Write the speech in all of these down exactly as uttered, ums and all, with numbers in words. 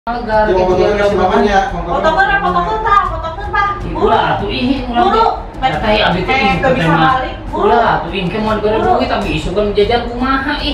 Agar Yung foto kasi mamanya, foto ko na, foto ko ta, foto ko ta. Ula, tuihin mo lang. Guru, Natay abit ko eh, yung gak bisa balik. Ula, tuihin ka mo nagbarang Guru. duit, tapi isu kan jajan kumaha eh.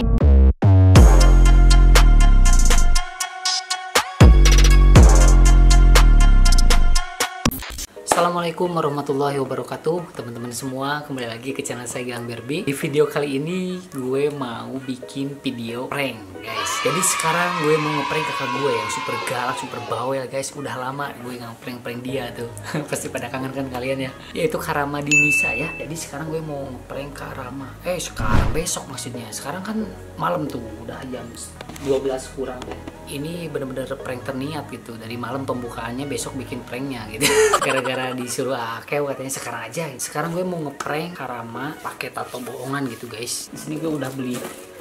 Assalamualaikum warahmatullahi wabarakatuh, teman-teman semua, kembali lagi ke channel saya Gilang Berbi. Di video kali ini gue mau bikin video prank, guys. Jadi sekarang gue mau ngeprank kakak gue yang super galak, super bawel, guys. Udah lama gue ngeprank-prank dia tuh. Pasti pada kangen kan kalian ya. Yaitu Karama Dinisa ya. Jadi sekarang gue mau ngeprank Karama. Eh sekarang besok maksudnya. Sekarang kan malam tuh, udah jam dua belas kurang. Ini bener-bener prank terniat gitu. Dari malam pembukaannya besok bikin pranknya gitu. Gara-gara disuruh Akeo katanya sekarang aja. Sekarang gue mau ngeprank Karama pakai tato bohongan gitu guys. Di sini gue udah beli.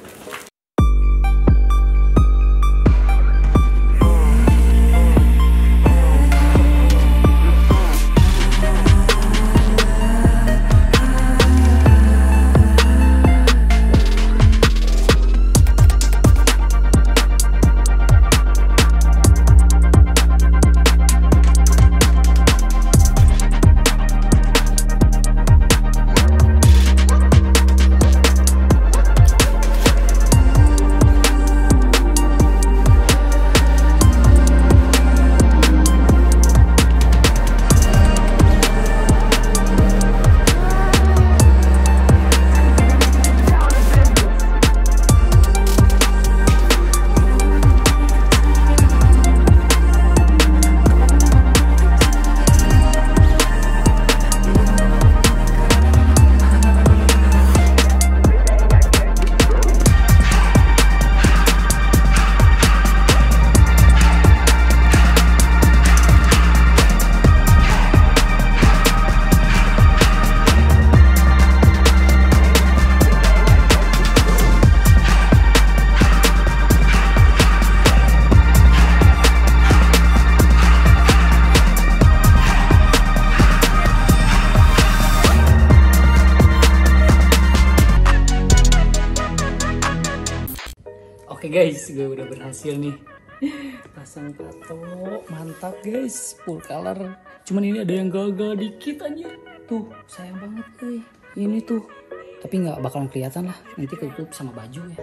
Oke guys, gue udah berhasil nih pasang tato, mantap guys, full color. Cuman ini ada yang gagal dikit aja. Tuh, sayang banget guys. Ini tuh, tapi nggak bakalan kelihatan lah. Nanti ketutup sama baju ya.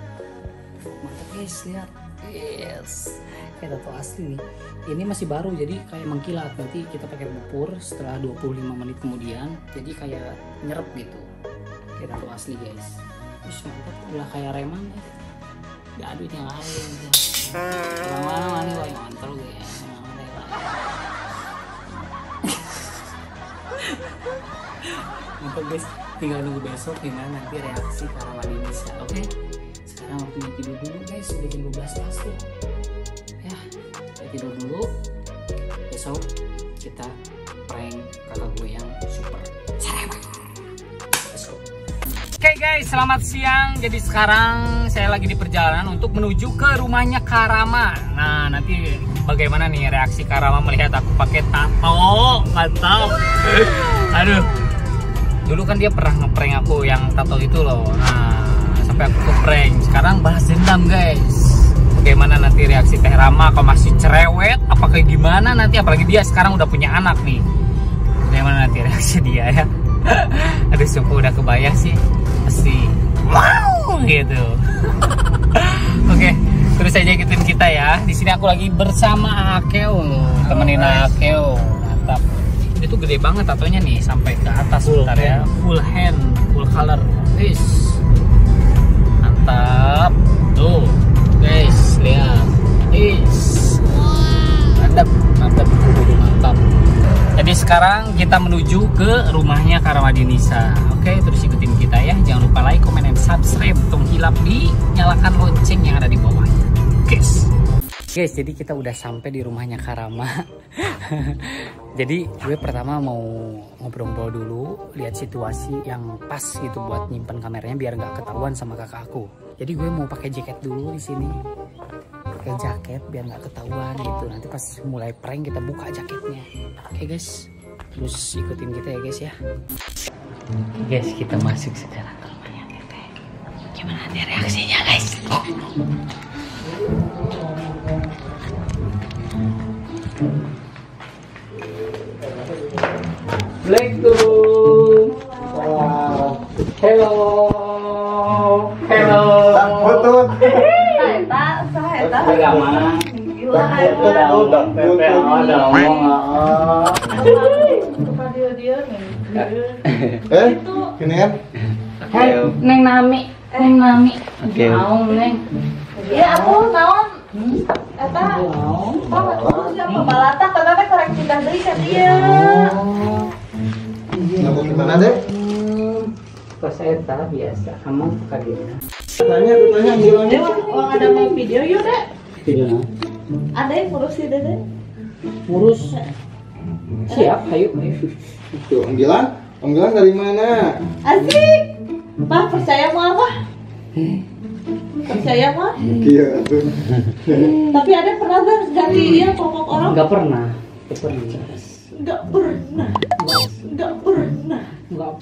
Mantap guys, lihat. Yes, kayak tato asli nih. Ini masih baru, jadi kayak mengkilat. Nanti kita pakai bubur setelah dua puluh lima menit kemudian. Jadi kayak nyerep gitu. Kayak tato asli guys. Terus mantap, udah kayak reman ya. Gak ada yang lain. Mana-mana nih, wah mantel gue ya. Mantap guys, tinggal nunggu besok gimana nanti reaksi Karama Dinisa. Oke, sekarang waktunya tidur dulu guys, udah jam dua belas pas tuh. Ya, kita tidur dulu. Besok kita prank kakak gue yang super cerewet. Let's go. Oke okay guys, selamat siang. Jadi sekarang saya lagi di perjalanan untuk menuju ke rumahnya Karama. Nah, nanti bagaimana nih reaksi Karama melihat aku pakai tato? Mantap. Aduh. Dulu kan dia pernah ngeprank aku yang tato itu loh. Nah, sampai aku ke prank. Sekarang balas dendam guys. Bagaimana nanti reaksi Teh Rama? Kok masih cerewet? Apa kayak gimana nanti? Apalagi dia sekarang udah punya anak nih. Bagaimana nanti reaksi dia ya? Aduh, sumpah udah kebayang sih. Pasti wow gitu. Oke, terus aja ikutin kita ya. Di sini aku lagi bersama Akeo, temenin Akeo. Mantap. Itu gede banget tatonya nih sampai ke atas bentar ya. Full hand, full color. Guys. Mantap. Tuh, guys, lihat. Guys. Mantap, mantap, mantap. Jadi sekarang kita menuju ke rumahnya Karama Dinisa. Oke, terus ikutin kita ya. Jangan lupa like, comment, dan subscribe. Tong hilap di nyalakan lonceng yang ada di bawahnya. Guys. Guys, jadi kita udah sampai di rumahnya Karama. Jadi gue pertama mau ngobrol-ngobrol dulu, lihat situasi yang pas gitu buat nyimpen kameranya biar nggak ketahuan sama kakak aku. Jadi gue mau pakai jaket dulu di sini. Pakai jaket biar nggak ketahuan gitu. Nanti pas mulai prank kita buka jaketnya. Oke guys, terus ikutin kita ya guys ya. Guys, kita masuk sekarang ke rumahnya Teteh. Gimana nanti reaksinya guys? Assalamualaikum. Wow. Hello. Hello. Betul. Eta, eta. Bagaimana? Gila, Betul, betul. Ada ngomong. Kepada dia nih. Eh, gini kan? Hai, Neng Nami. Neng Nami. Oke. Mau Neng. Iya, aku naon. Eta. Oh, siapa balata karena teh korek cinta deui ka dia. Nyambung gimana deh? Pas eta biasa, kamu kagetnya. Tanya, tanya, gimana? Oh, ada mau video yuk, Dek. Tidak. Ada yang ngurusin Dede. Urus. Siap, ayo, ayo. Tuh, panggilan? Panggilan dari mana? Asik. Pak, percaya mau apa? Percaya mah? Iya, tuh. Tapi ada pernah gak ganti dia pokok orang? Enggak pernah. Enggak pernah. Enggak pernah. Enggak pernah. Enggak.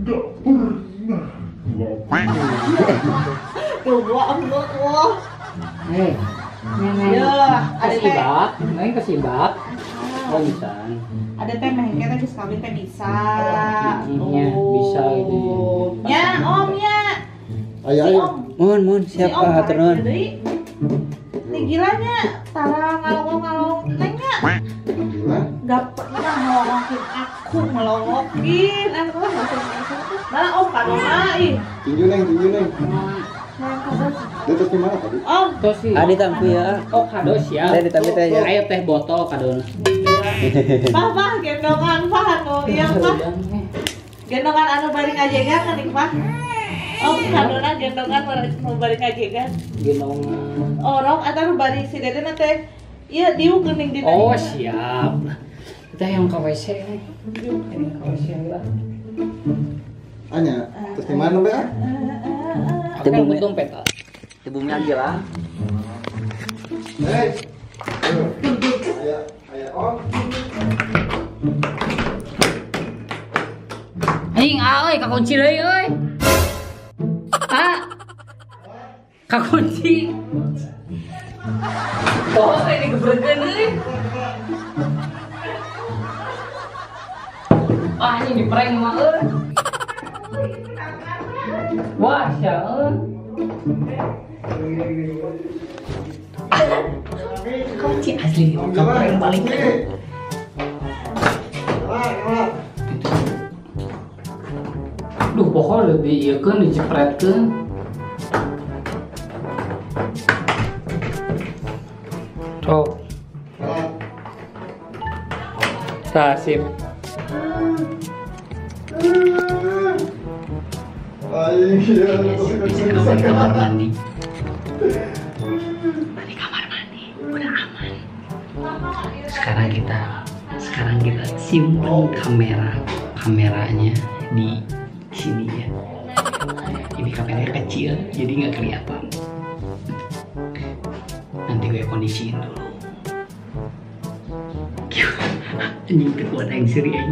Tuh, gua enggak wah. Eh, Neng. Ya, ada teh. Kesibak, Neng kesibak. Oh, bisa. Ada teh meh kita geus kawin teh bisa. Iya, bisa gitu. Ya, Om ya. Ayo, Si ayo. Om. Mohon, mohon, Si siapa Om hatur nuhun? tarik deui. Nih gilanya, tara ngalong-ngalong nengnya. Panggilan? Gak pernah ngelongokin aku, ngelongokin aku masuk masuk. Nah, Om kadona ih. Tinju, Neng, tinju, Neng. Sayang kadon. Dia terus gimana tadi? Om, Terus sih. Adi tampi ya. Oh, kado siap. Saya ditampi teh ya. Ayo teh botol kado. Pah, pah, gendongan pah, anu iya pah. Gendongan anu bari ngajegan kan nih pah. Om, kadona gendongan mau bari ngajegan. Gendong. Orang atau nu bari si Dede teh iya diu geuning dina. Oh, siap. Kita yang ke W C nih. Ini ke W C lah. Anya, terus di mana, Be? Aku yang butuh peta. Di bumi aja lah. Hei. Ayo. Ayo, ayo, Om. Aing, ah, euy, kakunci deui euy. Ah. Kakunci. Oh, ini gebregeun euy. Ah, ini di prank mah euy. Wah, sia euy. Kunci asli kamu balik. Duh, pokoknya lebih iya kan dicepretkan. Cok. Sasip. Ayo, iya. Di kamar mandi. Di kamar mandi, udah aman. Sekarang kita, sekarang kita simpan kamera, kameranya di sini ya. Ini kameranya kecil, jadi nggak kelihatan. Nanti gue kondisiin dulu. Ini kekuatan yang serius.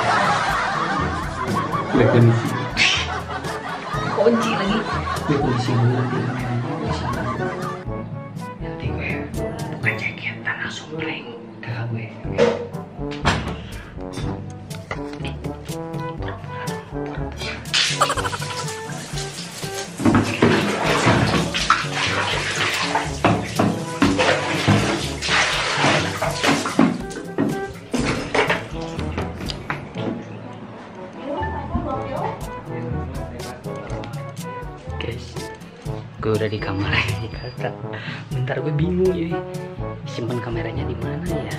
Gue kondisi. Kunci lagi. Gue kondisi dulu nanti kameranya gue simpan. Nanti gue buka jaket dan langsung prank kakak gue. Oke. Guys, gue udah di kamar ya. Bentar gue bingung ya. Simpan kameranya di mana ya?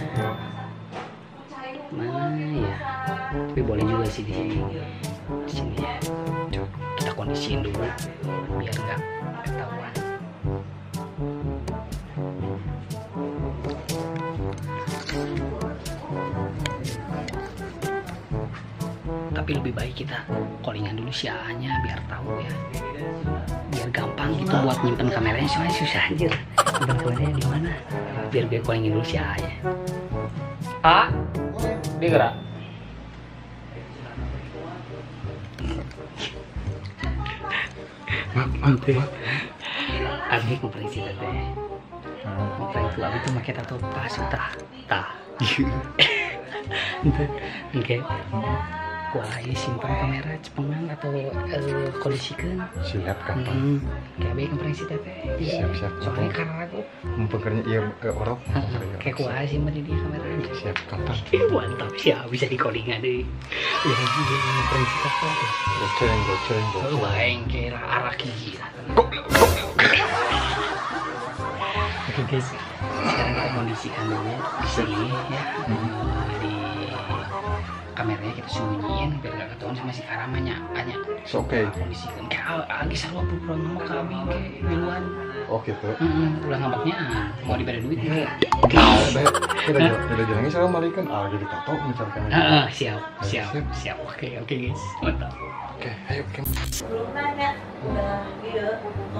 Mana ya? Tapi boleh juga sih di sini. Di sini ya. Coba kita kondisiin dulu biar nggak ketahuan. Tapi lebih baik kita callingan dulu si A-nya biar tahu ya, biar gampang gitu buat nyimpen kameranya. Soalnya susah anjir nyimpen kameranya di mana. Biar gue callingin dulu si A-nya. A, dia gerak. Maaf, maaf ya. Abi ngeprank si teteh. Ngeprank tuh Abi tuh pakai tato pas tah, tah. Oke. Kuai simpan kamera cepengan atau uh, kondisikan. Siap kapan? Hmm. Kayak baik kompresi teh. Siap siap. Soalnya karena aku Mempekernya iya ke orok. kayak kuai simpan di dia kamera. Siap kapan? Ih, mantap siap bisa di codingan deh. Ya ini kompresi apa? Goceng goceng Oh, goceng. baik kira arah gigi. Oke guys, sekarang kita kondisikan dulu di sini ya. Di kameranya kita sembunyiin biar gak ketahuan sama si Karamanya. Hanya Oke. kondisikan kayak lagi sarwa pura nama kami kayak duluan. Oh gitu. Heeh, ulah ngambaknya mau diberi duit ya. Kita kita jalani sama Malikan. Ah jadi tato misalkan. Heeh, siap, siap, siap. Oke, oke guys. Mantap. Oke, ayo oke. Belum nanya, udah iya.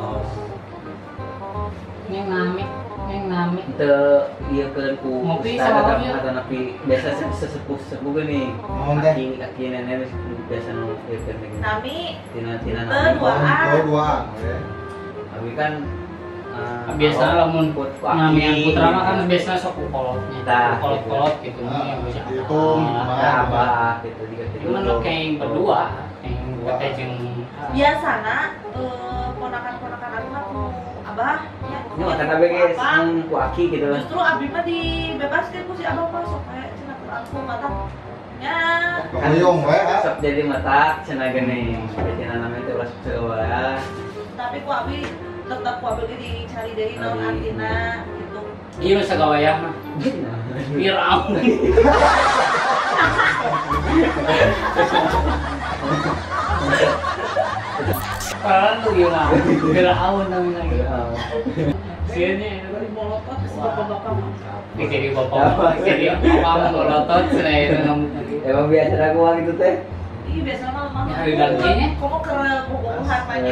Yang nami, yang nami. Itu iya kan ku Ngopi ustad sama atau orangnya. atau napi biasa sesepuh sesepuh gini. Mohon deh. Kaki kaki nenek biasa nu iya kan gitu. Nami, Tina tina Itu nabi. dua. Oh dua. Oke. Tapi kan eh, Biasanya awal lamun put ku nami yang aki. putra mah kan biasanya sok kolotnya. Tah, Kolot-kolot gitu. Nah, Yang bisa itu Nah, Ada abah gitu juga gitu. cuman lo kayak yang berdua, yang berdua yang biasana eh, ponakan-ponakan aku mah ku abah ya. Ini mah kata beges Apa? yang ku aki gitu lah. Justru abdi mah dibebaskan ku si abah masuk kayak cina aku mata. Ya, Kuyung we ah. Sok jadi mata cenah gini. Cenah namanya teh ulah sewa. tapi ku abdi tetap ku abdi dicari dari naon artina gitu. iya masa gawayah mah. Firaun. Sekarang tuh gimana? Firaun namanya lagi. Sini dari bolotot ke bapak-bapak. Jadi bapak, jadi bapak bolotot selain ngomong. Emang biasa aku gitu teh. Iya biasa mah mah. Ya, ada gantinya. Kamu ke buku hartanya.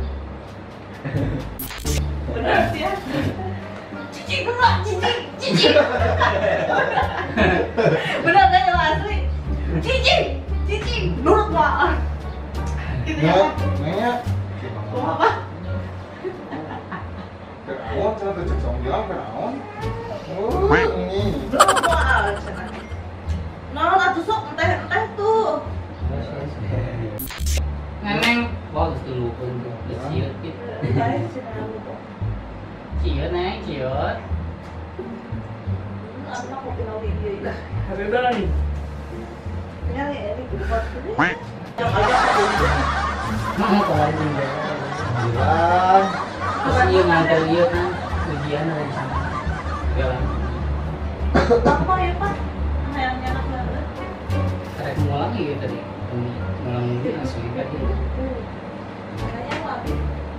Benar sih ya. Cici dulu, cici, cici. Benar kan yang asli? Cici, cici, nurut pak. Gitu ya. Nyak, nyak. Kamu apa? Kenaon cenah teh cek song bilang kenaon. Oh, ini. Nurut pak. Nurut atuh sok enteh enteh tuh. Neneng, bagus dulu pun ciut gitu. Baik sih aku kok. Ciut neng, ciut. Anak kopi nawi dia itu. Habis berapa nih? Nyari ini buat ini. Yang agak Mau kemarin juga. Bilang. Terus iya nganter iya kan ujian ada di sana. Jalan. apa ya pak? Yang enak banget. Tarik mau lagi gitu tadi. Malam minggu langsung ikat gitu. Kayaknya wapi.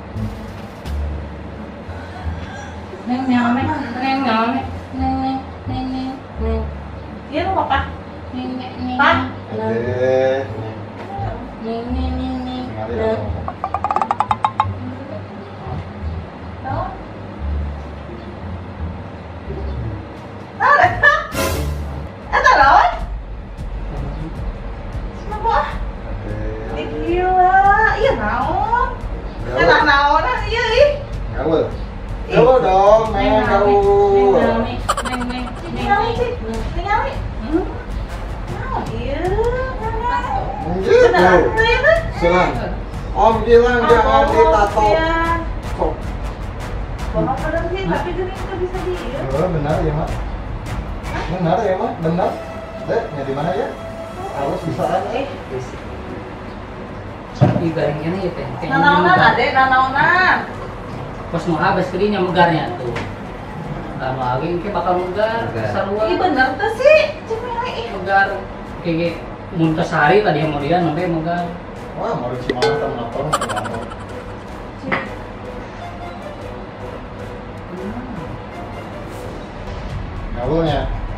Neng nyame, neng nyame, neng neng neng neng neng Iya lu apa? neng neng neng Pak. Oke. neng neng neng neng. Ngali ya. Tahu? Ah, dah. Eh, tak lawan? Kenapa? ah? Oke. Ih, gila. Iya naon? Kenapa naon ah iya ih. Gaul. Gaul dong, main gaul. Neng neng neng Tinggal sih. Tinggal nih. Hmm? Naon iya? Gitu. Beneran tuh ya kan? Silang. Om bilang jangan ditato. Kok? Bapak bener sih, tapi gini nggak bisa dia. Oh, benar ya, Mak. Benar ya, Mak. Benar. Dek, di mana ya? Harus bisa kan? Eh, Di barangnya ya teh. Kayak nanaonan adek, nanaonan. pas mau habis kerinya megarnya tuh. Lama lagi kayak bakal megar, Megar. sarua. Iya bener tuh sih, cemile ih. Megar kayak muntah sehari tadi yang mau dia sampai megar. Wah, mau di Cimahi temen apa? Gaulnya.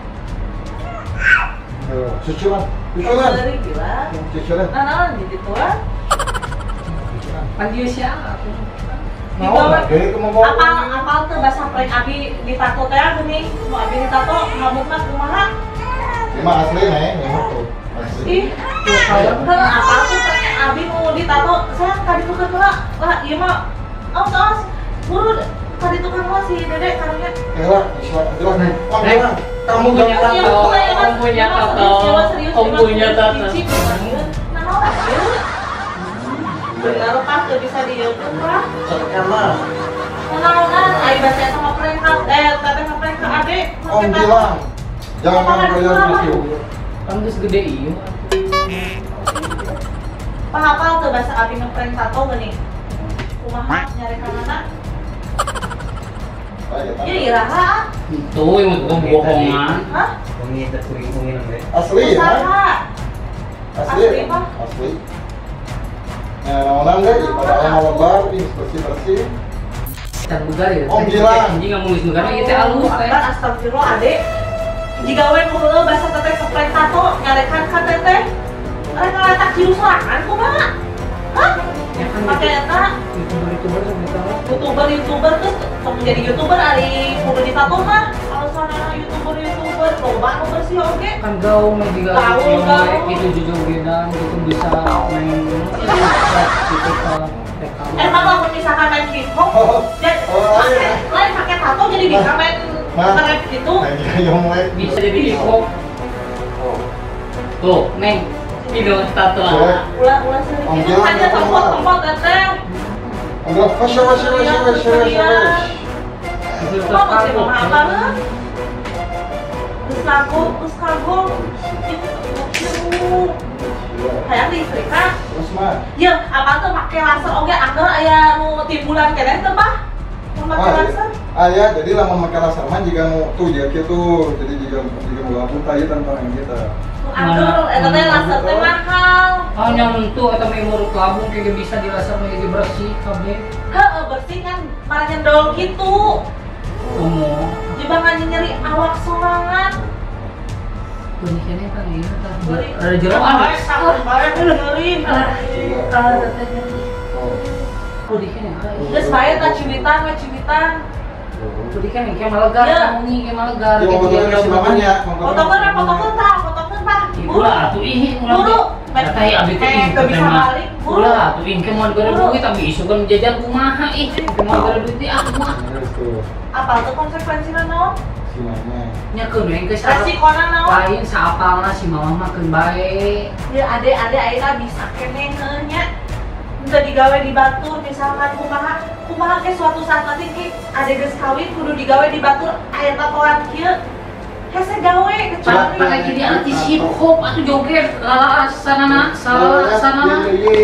Tuh, cucuran. Cucuran. Dari bilang, Cucuran. nanaon gitu tuh. Cucuran. Kan dia siapa? Mau nggak? Jadi ke mau Apal, apal tuh bahasa prank abi ditato teh gini, mau abi ditato ngabukna kumaha? Cuma asli nih, memang tuh. Asli. Ih, kalau apal tuh prank abi mau ditato, saya tadi tukar kena, lah iya mah, oh tos, buru tadi tukar mah si dedek karunya. Eh lah, jelas nih. Om, Nek. bilang. Kamu punya gak tato, kamu punya tato, kamu punya tato. Bener Pak, tuh bisa di YouTube Pak. Emang Kenal-kenal, ayo baca sama prank eh teteh ngeprank ke adek. Om bilang jangan kalian video. Kan geus gede ieu. Pak hafal tuh bahasa abi ngeprank tato gini. Kumaha nyari kanana? Ya iraha. Itu yang itu bohongan. Hah? Wangi terkuring kuring deh. Asli ya? Usaha. Asli, Asli, Pak. asli. Nah, naonan deh, pada ayam lebar, ini bersih-bersih. Can bugar ya. Om bilang. Anjing enggak nulis negara ieu teh alus teh. Kan astagfirullah adek. Jika we nu heueuh bahasa teteh ngeprank tato ngarekan ka teteh. Rek ngaletak jiru sorangan kumaha? Hah? Ya kan Pakai eta youtuber-youtuber sama tahu. youtuber youtuber terus kamu jadi youtuber ari kudu ditato mah alasan youtuber youtuber loba anu bersih oge Kan gaul mah juga Gaul, gaul. itu jujur beda gitu bisa main gitu kan rekam. emang lamun misalkan main hip hop jadi Oh, pakai iya. lain pakai tato jadi bisa main Nah. nge-rap gitu Nah, yang mulai Bisa jadi hip hop. Oh. Tuh, Neng. Video tato. Coba. ulah ulah sering Om ini Bilang aja apa tempat ulah? tempat teteh Enggak, wasya, wasya, wasya, wasya, wasya, wasya. Itu kok masih mau apa lah terus lagu terus kagum itu kayak di Afrika Terus mah, ya apa tuh pakai laser oke angker aya nu timbulan keneh teh Pak nu pakai ah, laser ah ya, jadi lama pakai laser mah jika mau tuh ya gitu, jadi jika jika mau lampu tadi tanpa yang kita. nu angker eta teh laser teh mahal Oh, nyentuh atau memori labung kayak bisa di laser lagi bersih kabeh. heeh bersih kan malah nyendol gitu Umum. jebangan nyeri awak sorangan Ini kayaknya kan iya kan. Beri. Ada jeroan. Baik, sakit baik, nyeri. Ah, teteh. Oh. Oh, di kene. Geus bae tah ciwitan we ciwitan. Oh, di kene kayak malegar, Ya. kamu nih kayak malegar. Ya, mau fotonya si mamanya, mau Fotokeun we fotokeun tah, fotokeun tah. Ulah atuh ih, Buru. Katanya abis itu Eh, ih, teu bisa katanya. balik. Buru. Ulah atuh ih, kayak mau gara Buru. duit tapi isu kan jajan kumaha ih. Kayak mau gara duit ah kumaha. Terus tuh, Apa tuh konsekuensinya naon? si mamanya. Nyakeun we geus Resikona naon? lain saapalna si mama mah keun bae. Ya ade-ade ayeuna bisa keneh heuh nya. Teu digawe di batur misalkan kumaha kumaha ke suatu saat nanti ki ade geus kawin kudu digawe di batur aya tatoan kieu. Hese gawe kecuali Pak lagi di artis hip hop atuh joget lala sanana salah sanana.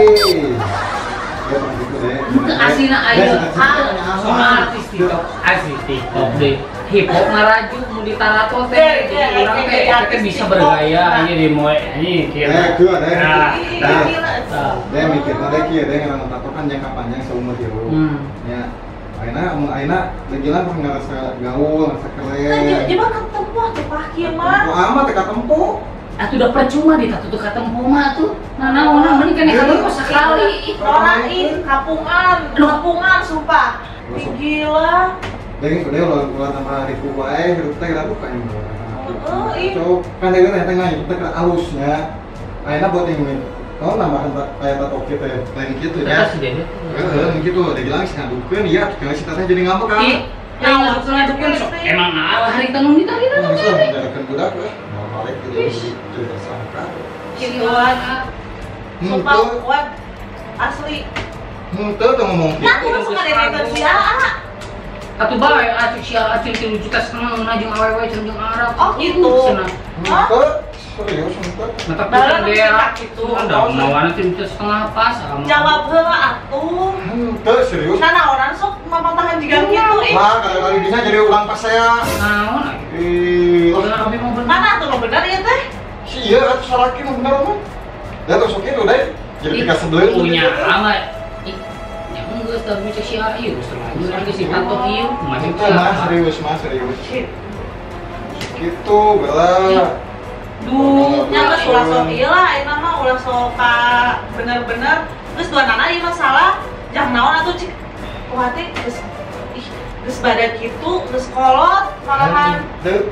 Ke asina ayo ah artis TikTok artis TikTok deh hip hop ngaraju mau ditarato teh jadi urang teh teh bisa bergaya aja di moe ini Eh, kira. gua ada. Nah, Nah, nah. dia mikir ada kieu deh ngarana tato kan jangka panjang seumur hidup. Hmm. Ya. Aina mun aina legilan pun ngerasa gaul, ngerasa Nah, keren. jadi ketemu tuh Pak kieu mah. Ku amat teh katempo. Atuh udah percuma ditato tuh katempo mah tuh. Nah, naon mending kan katempo sekali. Norain, kampungan, kampungan sumpah. Ih, gila. Jadi udah ulah ulah tambah ribu wae, hidup teh kita buka ini. Heeh, ih. So, kan dia kan tengah itu teh halusnya. Aina buat ini. Kau nambahan kayak tato kita ya, lain gitu ya. Kasih deh. Heeh, gitu. Dia bilang sih ngadukeun ya, kalau si teteh jadi ngambek kan. Ih, yang ngaduk-ngadukkan sok emang nah hari tenun kita kita Nah, tuh. bisa menjadikan budak ya. Mau balik gitu jadi tersangka. Gituan. Sumpah Henteu, kuat asli. henteu tuh ngomong Nah, gitu. aku suka dengan si Aa. Atuh bae atuh sia acil tilu juta setengah na jeung awewe jeung jeung Arab. Oh, gitu. Cenah. Henteu, serius henteu. Mata Baheula pisan nu ge. cerita gitu. Ada mawana tilu juta setengah pas sama. Jawab heula atuh. Henteu, serius. Nah, nah orang sok mamatahan juga gitu ih. Lah, kali-kali bisa jadi ulang pas saya. Naon atuh? Ih, Kalau kami mau bener. Mana tuh lo bener ya teh? si iya atuh salaki mah bener mah. Da terus oke tuh deh. Jadi tika sebelum punya amat. Ih, ya geus teu bisa sia ieu geus terlanjur lagi si kantor ieu macam Itu mah serius mah serius. Gitu, bela. Duh, nya geus ulah sok ieu lah eta mah ulah sok ka bener-bener geus dua nana ieu masalah jang naon atuh cik kuat teh geus ih geus badan kitu geus kolot malahan Deh,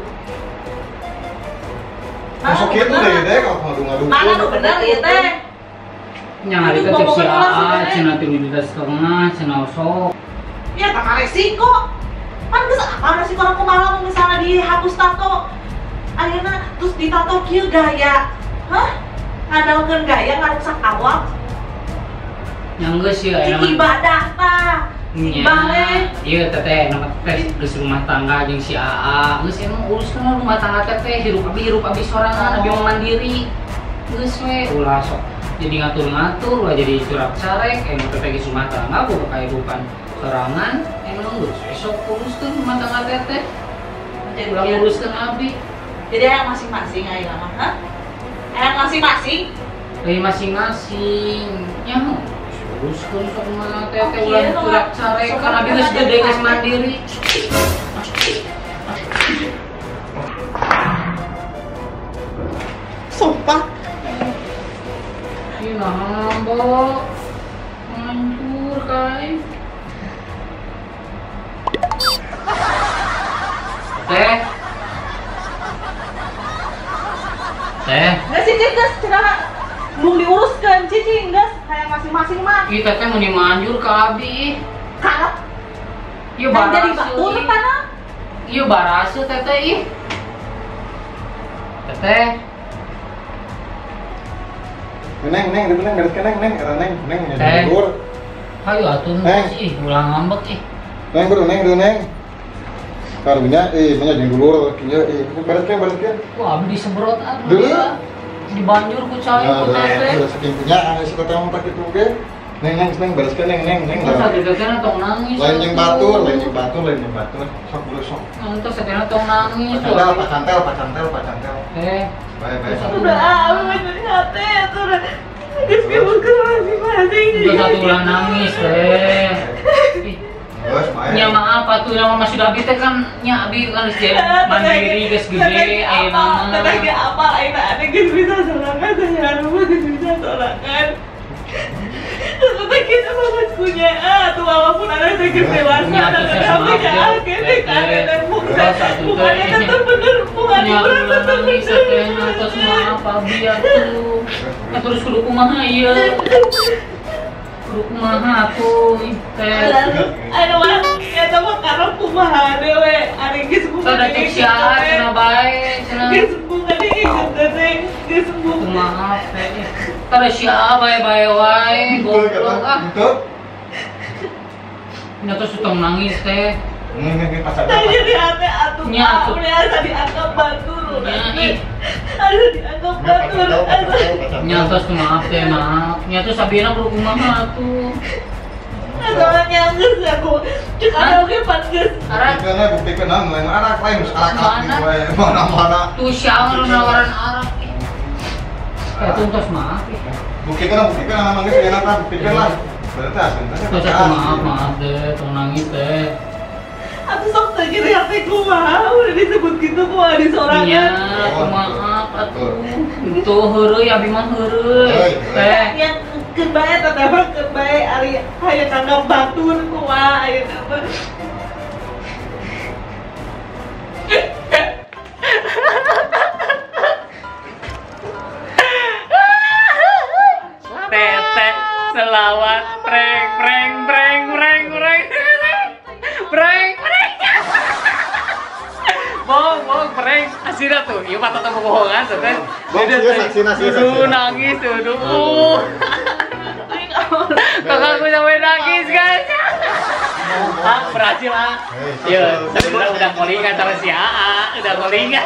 Mana masuk nu gitu bener? deh deh kalau ngadu-ngadu. Mana nu bener ieu teh? Yang ada ke si A, cina tilu juta setengah, cina sok. Ya kakak resiko kan geus apa resiko aku malah misalnya dihapus tato ditato kieu gaya. Hah? Ngandalkeun gaya ngarusak awak. Yang geus ya Cik ibadah tah. Ibale. Iya teteh nama teh geus rumah tangga jeung si Aa. Geus emang uruskeun rumah tangga teteh hirup abi hirup abi sorangan, abi mandiri. Geus we ulah sok jadi ngatur-ngatur lah jadi curap carek emang teteh geus rumah tangga boga kahirupan sorangan emang geus esok uruskeun rumah tangga teteh. Jadi Ulah kieu. uruskeun abi. Jadi ayang masing-masing ayeuna mah, hah? Ayang masing-masing. Dari masing-masing. Ya uruskeun sok mana teteh Oke, ulah kalau curap carek sok kan abi mana geus jadi gede geus kakek. mandiri. Sumpah. Ih, nah, Mbok. Hancur, kai. Teh. Teh. Nggak sih, Cik, geus cenah belum diuruskan, Cici, geus kayak masing-masing mah. Ih, teteh mau dimanjur ke abi. Kalap. Iya, Kan jadi barase. batur mana? Iya, barase, teteh, ih. Teteh. Neng, neng, neng, neng, neng, neng, era neng, neng, Teh. jadi dur. Ayo, atuh, Teh. ih, ulah ngambek, ih. Neng, bro, neng, bro, neng. Karunya, eh, banyak yang dulur, kieu, eh, bereskeun, bereskeun. Wah, abi disemprot, ah. Dulu. Dibanjur ku cai, Nah, ku teteh. udah saking punya, anu si teteh mah kitu ge. Neng, neng, neng, bereskeun, neng, neng, neng. Terus tadi teteh tong nangis. Lain jeung atuh. batur, lain jeung batur, lain jeung batur. Sok dulu sok. Terus teteh tong nangis. Pak cantel, pak cantel, pak cantel, pak cantel. Eh, Bae, bae. Udah, ah, bener hati itu udah. Geus diuruskeun masing-masing. udah satu ulah nangis teh. Ih, Geus bae. nya maaf atuh yang masih abi teh kan nya abi kan geus jadi mandiri geus gede ayeuna mah. Teteh ge apa ayeuna ane geus bisa sorangan, saya rumah geus bisa sorangan. Teteh kita banget punya, ah, tuh walaupun ada teh geus dewasa, Nya atuh tapi teh tapi maaf gak ya. ada teh ada teh bukan Terus atuh bukannya teh. teteh bener, bukan Nya bener ulah teteh nangis teh bener. atas maaf abi atuh. Nah, terus kudu kumaha ieu? Kudu kumaha atuh ih, teh. Aduh mah, eta mah karena kumaha dewe, ari geus bukan Kada cek si Aa cenah bae cenah. geus bukan diinget teteh, geus bukan. Maaf teh. Kada si Aa bae-bae wae goblok ah. Gitu. Nya terus tong nangis teh. Neng, neng, neng, pas ada. Saya jadi hati atuh Nya, Pak, atuh. udah asa dianggap batur. Nya, ih. Asa dianggap batur. Asa. Nya terus maaf teh maaf. Nya terus sabina kudu kumaha atuh. Asa nyanggeus aku. Cek ada oge pan geus. Arak Buktikan, buktikan, nang, lain arak lain, terus arak arak Mana? gitu, wae. Mana-mana. tuh siapa lu nawaran arak. Ya tuh terus maaf. ih. Buktikan, buktikan, anak manggis enak kan, buktikan lah. Berarti asli, Terus aku maaf maaf deh, tong nangis teh. Atuh sok teh jadi hati kumaha udah disebut gitu kumaha Iya, disorangan. aku maaf atuh. Itu heureuy abi mah heureuy. Heuy, Teh. Yang keun bae teteh mah keun bae ari hayang nganggap batur kumaha ayeuna mah. Tete selawat preng preng preng preng preng preng preng bong bong preng asina tuh ieu mah tata bohongan teh Bong, ieu saksina, ieu tuh saksina. nangis tuh tuh kakak gue sampai nangis guys ah berhasil ah Hei, iya satu. udah udah callingan sama si Aa udah callingan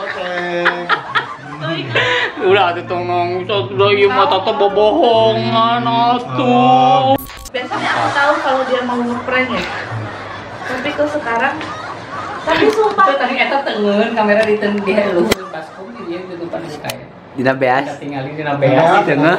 udah tuh tong nangis udah ieu mah tata bohongan atuh. Biasanya aku tahu kalau dia mau ngeprank ya. Tapi kok sekarang tapi sumpah Itu tadi eta tengeun kamera di ten di luhur baskom dia tutupan di kaya. Dina beas. Kita tinggalin dina beas di tengah.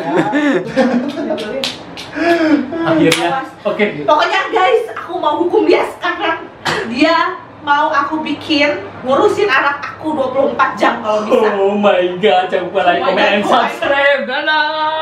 Akhirnya oke. pokoknya guys, aku mau hukum dia sekarang. Dia mau aku bikin ngurusin anak aku dua puluh empat jam kalau bisa. Oh my god, jangan lupa like, Oh my comment, and God. subscribe. Dadah.